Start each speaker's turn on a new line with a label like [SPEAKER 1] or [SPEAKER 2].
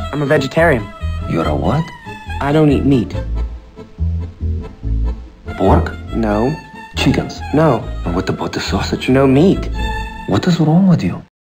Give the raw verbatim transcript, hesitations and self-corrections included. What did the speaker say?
[SPEAKER 1] I'm a vegetarian.
[SPEAKER 2] You're a what?
[SPEAKER 1] I don't eat meat.
[SPEAKER 2] Pork?
[SPEAKER 1] No.
[SPEAKER 2] Chickens?
[SPEAKER 1] No.
[SPEAKER 2] And what about the sausage?
[SPEAKER 1] No meat.
[SPEAKER 2] What is wrong with you?